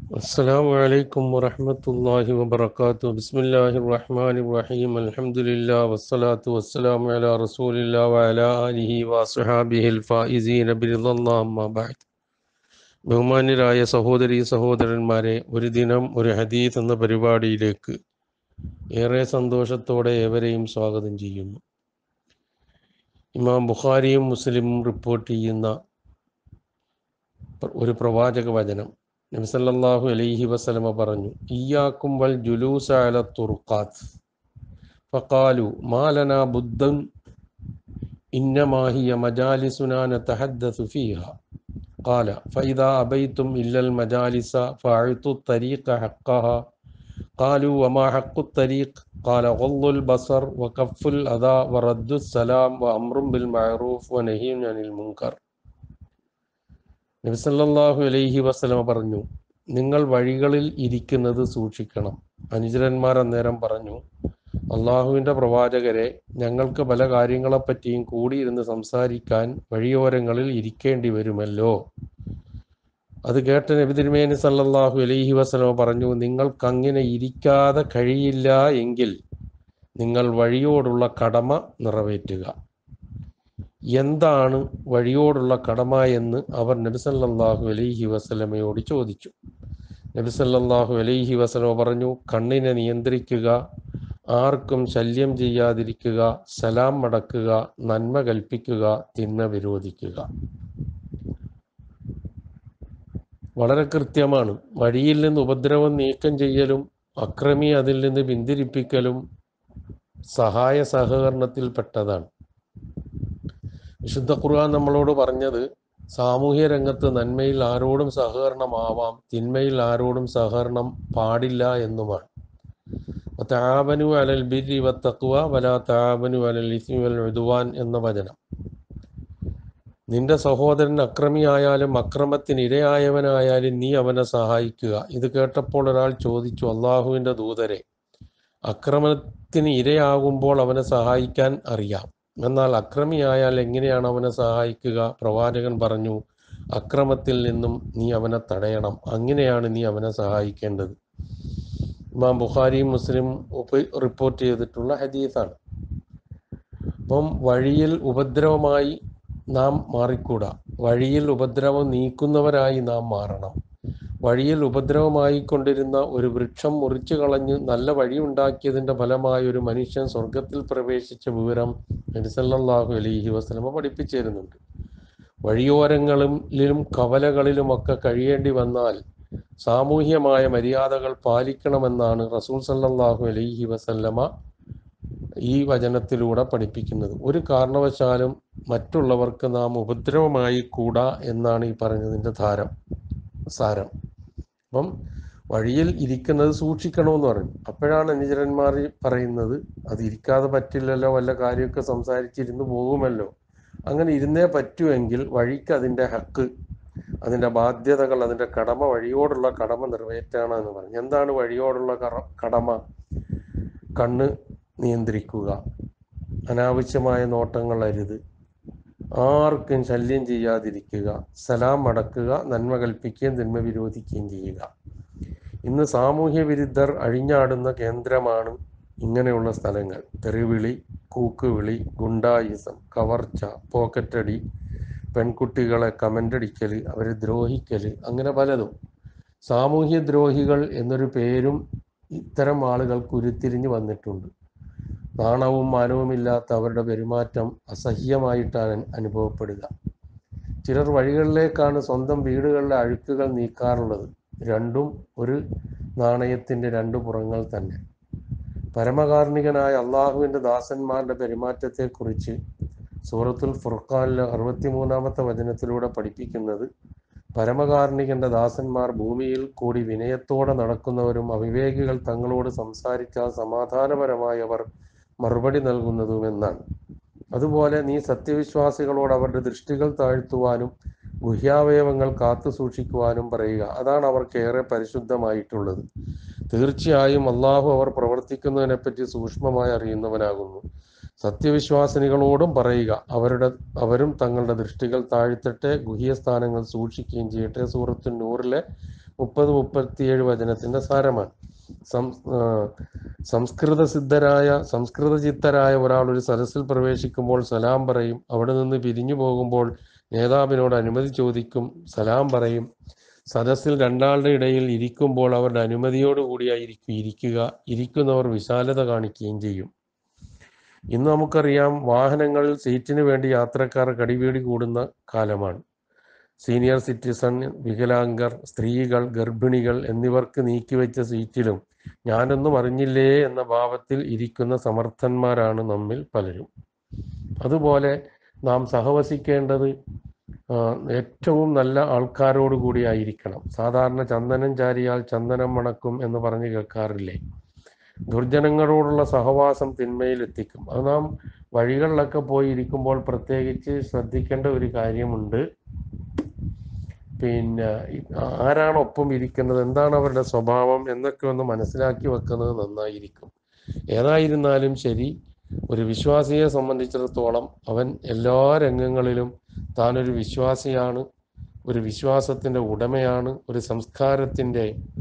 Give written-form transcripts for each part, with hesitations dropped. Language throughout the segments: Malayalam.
السلام عليكم ورحمة الله وبركاته بسم الله الرحمن الرحيم الحمد لله والصلاة والسلام على رسول الله وعلى آله وصحابه الفائزين برضا الله أما بعد ബഹുമാന്യരായ സഹോദരീ സഹോദരന്മാരെ, ഒരു ദിനം ഒരു ഹദീസ് എന്ന പരിപാടിയിലേക്ക് ഏറെ സന്തോഷത്തോടെ ഏവരെയും സ്വാഗതം ചെയ്യുന്നു. ഇമാം ബുഖാരിയും മുസ്ലിമും റിപ്പോർട്ട് ചെയ്യുന്ന ഒരു പ്രവാചക വചനം, നബി സല്ലല്ലാഹു അലൈഹി വസല്ലമ പറഞ്ഞു, ഇയ്യാക്കും വൽ ജുലൂസ അല തുർഖാത്ത് ഫഖാലു മാ ലനാ ബുദ്ദൻ ഇന്നമാ ഹിയ മജാലിസുനാ നതഹദ്ദസു ഫീഹാ ഖാല ഫഇദാ അബൈതും ഇല്ലൽ മജാലിസ ഫഅതു ത്വരീഖ ഹഖ്ഖഹാ ഖാലു വമാ ഹഖ്ഖു ത്വരീഖ് ഖാല ഗദ്ദുൽ ബസർ വകഫുൽ അദാ വറദ്ദുസ് സലാം വഅംറും ബിൽ മഅറൂഫ് വനഹ്യുൻ അനിൽ മുൻകർ. നബി സല്ലല്ലാഹു അലൈഹി വസല്ലമ പറഞ്ഞു, നിങ്ങൾ വഴികളിൽ ഇരിക്കുന്നത് സൂക്ഷിക്കണം. അനുചരന്മാർ അന്നേരം പറഞ്ഞു, അള്ളാഹുവിൻ്റെ പ്രവാചകരെ, ഞങ്ങൾക്ക് പല കാര്യങ്ങളെപ്പറ്റിയും കൂടിയിരുന്ന് സംസാരിക്കാൻ വഴിയോരങ്ങളിൽ ഇരിക്കേണ്ടി വരുമല്ലോ. അത് കേട്ട നബി തിരുമേനി സല്ലല്ലാഹു അലൈഹി വസല്ലമ പറഞ്ഞു, നിങ്ങൾക്കങ്ങനെ ഇരിക്കാതെ കഴിയില്ല എങ്കിൽ നിങ്ങൾ വഴിയോടുള്ള കടമ നിറവേറ്റുക. എന്താണ് വഴിയോടുള്ള കടമ എന്ന് അവർ നബി സല്ലല്ലാഹു അലൈഹി വസല്ലമയോട് ചോദിച്ചു. നബി സല്ലല്ലാഹു അലൈഹി വസല്ലമ പറഞ്ഞു, കണ്ണിനെ നിയന്ത്രിക്കുക, ആർക്കും ശല്യം ചെയ്യാതിരിക്കുക, സലാം മടക്കുക, നന്മ കൽപ്പിക്കുക, തിന്മ വിരോധിക്കുക. വളരെ കൃത്യമാണ്. വഴിയിൽ നിന്ന് ഉപദ്രവം നീക്കം ചെയ്യലും അക്രമി അതിൽ നിന്ന് പിന്തിരിപ്പിക്കലും സഹായ സഹകരണത്തിൽപ്പെട്ടതാണ്. വിശുദ്ധ ഖുർആൻ നമ്മളോട് പറഞ്ഞത്, സാമൂഹ്യ രംഗത്ത് നന്മയിൽ ആരോടും സഹകരണമാവാം, തിന്മയിൽ ആരോടും സഹകരണം പാടില്ല എന്നുമാണ്. തആവനു അലൽ ബിർരി വത്തഖ്വ വലാ തആവനു അലൽ ഇസ്മി വൽ ഉദ്വാൻ എന്ന വചനം. നിന്റെ സഹോദരൻ അക്രമിയായാലും അക്രമത്തിന് ഇരയായവനായാലും നീ അവനെ സഹായിക്കുക. ഇത് കേട്ടപ്പോൾ ഒരാൾ ചോദിച്ചു, അള്ളാഹുവിൻ്റെ ദൂതരെ, അക്രമത്തിന് ഇരയാകുമ്പോൾ അവനെ സഹായിക്കാൻ അറിയാം, എന്നാൽ അക്രമിയായാൽ എങ്ങനെയാണ് അവനെ സഹായിക്കുക? പ്രവാചകൻ പറഞ്ഞു, അക്രമത്തിൽ നിന്നും നീ അവനെ തടയണം, അങ്ങനെയാണ് നീ അവനെ സഹായിക്കേണ്ടത്. ഇമാം ബുഖാരിയും മുസ്ലിം റിപ്പോർട്ട് ചെയ്തിട്ടുള്ള ഹദീസാണ്. അപ്പം വഴിയിൽ ഉപദ്രവമായി നാം മാറിക്കൂടാ. വഴിയിൽ ഉപദ്രവം നീക്കുന്നവരായി നാം മാറണം. വഴിയിൽ ഉപദ്രവമായി കൊണ്ടിരുന്ന ഒരു വൃക്ഷം മുറിച്ചു കളഞ്ഞ് നല്ല വഴി ഉണ്ടാക്കിയതിൻ്റെ ഫലമായി ഒരു മനുഷ്യൻ സ്വർഗത്തിൽ പ്രവേശിച്ച വിവരം നബി സല്ലല്ലാഹു അലൈഹി വസല്ലമ പഠിപ്പിച്ചു തരുന്നുണ്ട്. വഴിയോരങ്ങളിലും കവലകളിലുമൊക്കെ കഴിയേണ്ടി വന്നാൽ സാമൂഹ്യമായ മര്യാദകൾ പാലിക്കണമെന്നാണ് റസൂൽ സല്ലല്ലാഹു അലൈഹി വസല്ലമ ഈ വചനത്തിലൂടെ പഠിപ്പിക്കുന്നത്. ഒരു കാരണവശാലും മറ്റുള്ളവർക്ക് നാം ഉപദ്രവമായി കൂടാ എന്നാണ് ഈ പറഞ്ഞതിൻ്റെ സാരം. അപ്പം വഴിയിൽ ഇരിക്കുന്നത് സൂക്ഷിക്കണമെന്ന് പറഞ്ഞു. അപ്പോഴാണ് അനുചരന്മാർ പറയുന്നത്, അത് ഇരിക്കാതെ പറ്റില്ലല്ലോ, വല്ല കാര്യമൊക്കെ സംസാരിച്ചിരുന്ന് പോകുമല്ലോ. അങ്ങനെ ഇരുന്നേ പറ്റുമെങ്കിൽ വഴിക്ക് അതിൻ്റെ ഹക്ക്, അതിൻ്റെ ബാധ്യതകൾ, അതിൻ്റെ കടമ, വഴിയോടുള്ള കടമ നിറവേറ്റാണെന്ന് പറഞ്ഞു. എന്താണ് വഴിയോടുള്ള കടമ? കണ്ണ് നിയന്ത്രിക്കുക, അനാവശ്യമായ നോട്ടങ്ങൾ അരുത്, ആർക്കും ശല്യം ചെയ്യാതിരിക്കുക, സലാം മടക്കുക, നന്മ കൽപ്പിക്കുകയും തിന്മ വിരോധിക്കുകയും ചെയ്യുക. ഇന്ന് സാമൂഹ്യ വിരുദ്ധർ അഴിഞ്ഞാടുന്ന കേന്ദ്രമാണ് ഇങ്ങനെയുള്ള സ്ഥലങ്ങൾ. തെറിവിളി, കൂക്കുവിളി, ഗുണ്ടായിസം, കവർച്ച, പോക്കറ്റടി, പെൺകുട്ടികളെ കമൻ്റടിക്കൽ, അവരെ ദ്രോഹിക്കൽ, അങ്ങനെ പലതും. സാമൂഹ്യ ദ്രോഹികൾ എന്നൊരു പേരും ഇത്തരം ആളുകൾക്ക് ഉരുത്തിരിഞ്ഞ് വന്നിട്ടുണ്ട്. നാണവും മാനവുമില്ലാത്ത അവരുടെ പെരുമാറ്റം അസഹ്യമായിട്ടാണ് അനുഭവപ്പെടുക. ചിലർ വഴികളിലേക്കാണ് സ്വന്തം വീടുകളിലെ അഴുക്കുകൾ നീക്കാറുള്ളത്. രണ്ടും ഒരു നാണയത്തിൻ്റെ രണ്ടു പുറങ്ങൾ തന്നെ. പരമകാരുണികനായ അള്ളാഹുവിൻ്റെ ദാസന്മാരുടെ പെരുമാറ്റത്തെക്കുറിച്ച് സൂറത്തുൽ ഫുർഖാനിലെ 63-ാമത്തെ വചനത്തിലൂടെ പഠിപ്പിക്കുന്നത്, പരമകാരുണികൻ്റെ ദാസന്മാർ ഭൂമിയിൽ കൂടി വിനയത്തോടെ നടക്കുന്നവരും അവിവേകികൾ തങ്ങളോട് സംസാരിച്ചാൽ സമാധാനപരമായി അവർ മറുപടി നൽകുന്നതുമെന്നാണ്. അതുപോലെ നീ സത്യവിശ്വാസികളോട് അവരുടെ ദൃഷ്ടികൾ താഴ്ത്തുവാനും ഗുഹ്യാവയവങ്ങൾ കാത്തു സൂക്ഷിക്കുവാനും പറയുക. അതാണ് അവർക്ക് ഏറെ പരിശുദ്ധമായിട്ടുള്ളത്. തീർച്ചയായും അള്ളാഹു അവർ പ്രവർത്തിക്കുന്നതിനെപ്പറ്റി സൂക്ഷ്മമായി അറിയുന്നവനാകുന്നു. സത്യവിശ്വാസിനികളോടും പറയുക, അവരും തങ്ങളുടെ ദൃഷ്ടികൾ താഴ്ത്തട്ടെ, ഗുഹ്യസ്ഥാനങ്ങൾ സൂക്ഷിക്കുകയും ചെയ്യട്ടെ. സൂറത്തുൻ നൂറിലെ 30-37 വചനത്തിൻ്റെ സാരമാണ്. സംസ്കൃത ചിത്തരായ ഒരാൾ ഒരു സദസ്സിൽ പ്രവേശിക്കുമ്പോൾ സലാം പറയും. അവിടെ നിന്ന് പിരിഞ്ഞു പോകുമ്പോൾ നേതാവിനോട് അനുമതി ചോദിക്കും, സലാം പറയും. സദസ്സിൽ രണ്ടാളുടെ ഇടയിൽ ഇരിക്കുമ്പോൾ അവരുടെ അനുമതിയോടുകൂടിയായിരിക്കും ഇരിക്കുക. ഇരിക്കുന്നവർ വിശാലത കാണിക്കുകയും ചെയ്യും. ഇന്ന് നമുക്കറിയാം, വാഹനങ്ങളിൽ സീറ്റിന് വേണ്ടി യാത്രക്കാർ കടിപിടി കൂടുന്ന കാലമാണ്. സീനിയർ സിറ്റിസൺ, വികലാംഗർ, സ്ത്രീകൾ, ഗർഭിണികൾ എന്നിവർക്ക് നീക്കിവെച്ച സീറ്റിലും ഞാനൊന്നും അറിഞ്ഞില്ലേ എന്ന ഭാവത്തിൽ ഇരിക്കുന്ന സമർത്ഥന്മാരാണ് നമ്മിൽ പലരും. അതുപോലെ നാം സഹവസിക്കേണ്ടത് ഏറ്റവും നല്ല ആൾക്കാരോടുകൂടി ആയിരിക്കണം. സാധാരണ ചന്ദനം ചാരിയാൽ ചന്ദനം മണക്കും എന്ന് പറഞ്ഞ് കേൾക്കാറില്ലേ? ദുർജനങ്ങളോടുള്ള സഹവാസം തിന്മയിലെത്തിക്കും. അത് നാം വഴികളിലൊക്കെ പോയി ഇരിക്കുമ്പോൾ പ്രത്യേകിച്ച് ശ്രദ്ധിക്കേണ്ട ഒരു കാര്യമുണ്ട്. പിന്നെ ആരാണ് ഒപ്പം ഇരിക്കുന്നത്, എന്താണ് അവരുടെ സ്വഭാവം എന്നൊക്കെ ഒന്ന് മനസ്സിലാക്കി വെക്കുന്നത് നന്നായിരിക്കും. ഏതായിരുന്നാലും ശരി, ഒരു വിശ്വാസിയെ സംബന്ധിച്ചിടത്തോളം അവൻ എല്ലാ രംഗങ്ങളിലും താനൊരു വിശ്വാസിയാണ്, ഒരു വിശ്വാസത്തിൻ്റെ ഉടമയാണ്, ഒരു സംസ്കാരത്തിൻ്റെ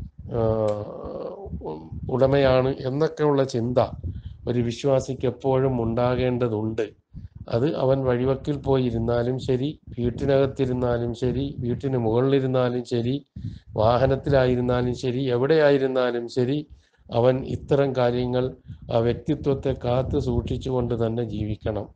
ഉടമയാണ് എന്നൊക്കെയുള്ള ചിന്ത ഒരു വിശ്വാസിക്ക് എപ്പോഴും ഉണ്ടാകേണ്ടതുണ്ട്. അത് അവൻ വഴിവക്കിൽ പോയി ഇരുന്നാലും ശരി, വീട്ടിനകത്തിരുന്നാലും ശരി, വീട്ടിന് മുകളിലിരുന്നാലും ശരി, വാഹനത്തിലായിരുന്നാലും ശരി, എവിടെയായിരുന്നാലും ശരി, അവൻ ഇത്തരം കാര്യങ്ങൾ ആ വ്യക്തിത്വത്തെ കാത്തു സൂക്ഷിച്ചുകൊണ്ട് തന്നെ ജീവിക്കണം.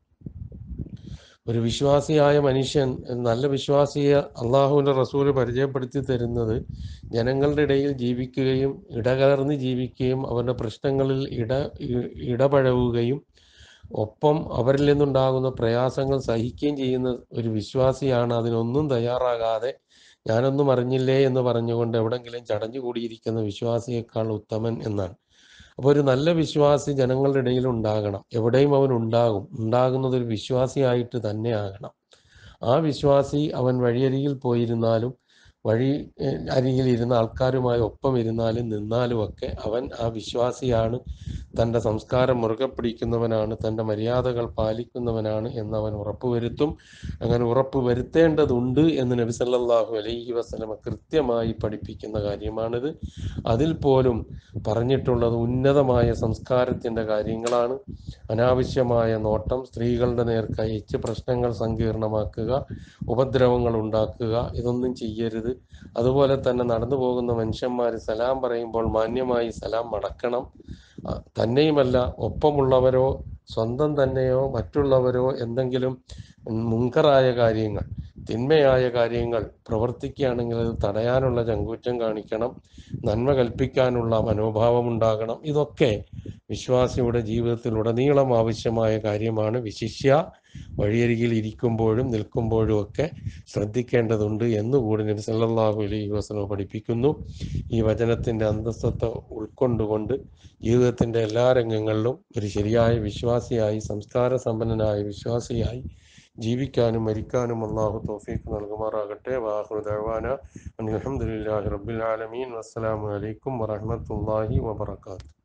ഒരു വിശ്വാസിയായ മനുഷ്യൻ, നല്ല വിശ്വാസിയെ അള്ളാഹുവിൻ്റെ റസൂല് പരിചയപ്പെടുത്തി തരുന്നത് ജനങ്ങളുടെ ഇടയിൽ ജീവിക്കുകയും ഇടകലർന്ന് ജീവിക്കുകയും അവരുടെ പ്രശ്നങ്ങളിൽ ഇടപഴകുകയും ഒപ്പം അവരിൽ നിന്നുണ്ടാകുന്ന പ്രയാസങ്ങൾ സഹിക്കുകയും ചെയ്യുന്ന ഒരു വിശ്വാസിയാണ് അതിനൊന്നും തയ്യാറാകാതെ ഞാനൊന്നും അറിഞ്ഞില്ലേ എന്ന് പറഞ്ഞുകൊണ്ട് എവിടെങ്കിലും ചടഞ്ഞുകൂടിയിരിക്കുന്ന വിശ്വാസിയേക്കാൾ ഉത്തമൻ എന്നാണ്. അപ്പോൾ ഒരു നല്ല വിശ്വാസി ജനങ്ങളുടെ ഇടയിൽ ഉണ്ടാകണം. എവിടെയും അവൻ ഉണ്ടാകുന്നത് ഒരു വിശ്വാസിയായിട്ട് തന്നെ ആകണം. ആ വിശ്വാസി അവൻ വഴിയരികിൽ പോയിരുന്നാലും വഴി അരികിൽ ഇരുന്ന ആൾക്കാരുമായി ഒപ്പം ഇരുന്നാലും നിന്നാലുമൊക്കെ അവൻ ആ വിശ്വാസിയാണ്, തൻ്റെ സംസ്കാരം മുറുകെ പിടിക്കുന്നവനാണ്, തൻ്റെ മര്യാദകൾ പാലിക്കുന്നവനാണ് എന്നവൻ ഉറപ്പുവരുത്തും. അങ്ങനെ ഉറപ്പുവരുത്തേണ്ടതുണ്ട് എന്ന് നബി സല്ലല്ലാഹു അലൈഹി വസല്ലമ കൃത്യമായി പഠിപ്പിക്കുന്ന കാര്യമാണിത്. അതിൽ പോലും പറഞ്ഞിട്ടുള്ളത് ഉന്നതമായ സംസ്കാരത്തിൻ്റെ കാര്യങ്ങളാണ്. അനാവശ്യമായ നോട്ടം, സ്ത്രീകളുടെ നേർക്കയച്ച് പ്രശ്നങ്ങൾ സങ്കീർണമാക്കുക, ഉപദ്രവങ്ങൾ ഉണ്ടാക്കുക, ഇതൊന്നും ചെയ്യരുത്. അതുപോലെ തന്നെ നടന്നു പോകുന്ന മനുഷ്യന്മാർ സലാം പറയുമ്പോൾ മാന്യമായി സലാം മടക്കണം. തന്നെയുമല്ല, ഒപ്പമുള്ളവരോ സ്വന്തം തന്നെയോ മറ്റുള്ളവരോ എന്തെങ്കിലും മുങ്കറായ കാര്യങ്ങൾ, തിന്മയായ കാര്യങ്ങൾ പ്രവർത്തിക്കുകയാണെങ്കിൽ അത് തടയാനുള്ള ചങ്കൂറ്റം കാണിക്കണം. നന്മ കൽപ്പിക്കാനുള്ള മനോഭാവം ഉണ്ടാകണം. ഇതൊക്കെ വിശ്വാസിയുടെ ജീവിതത്തിൽ ഉടനീളം ആവശ്യമായ കാര്യമാണ്. വിശിഷ്യ വഴിയരികിൽ ഇരിക്കുമ്പോഴും നിൽക്കുമ്പോഴും ഒക്കെ ശ്രദ്ധിക്കേണ്ടതുണ്ട് എന്നുകൂടി നബി സല്ലല്ലാഹു അലൈഹി വസല്ലം പഠിപ്പിക്കുന്നു. ഈ വചനത്തിൻ്റെ അന്തസ്സത്തെ ഉൾക്കൊണ്ടുകൊണ്ട് ജീവിതത്തിൻ്റെ എല്ലാ രംഗങ്ങളിലും ഒരു ശരിയായ വിശ്വാസിയായി, സംസ്കാര സമ്പന്നനായ വിശ്വാസിയായി ജീവിക്കാനും മരിക്കാനും അല്ലാഹു തൗഫീഖ് നൽകുമാറാകട്ടെ. വആഖിറു ദഅ്വാനാ അൽഹംദുലില്ലാഹി റബ്ബിൽ ആലമീൻ. വസ്സലാമു അലൈക്കും വറഹ്മത്തുള്ളാഹി വബറകാതുഹു.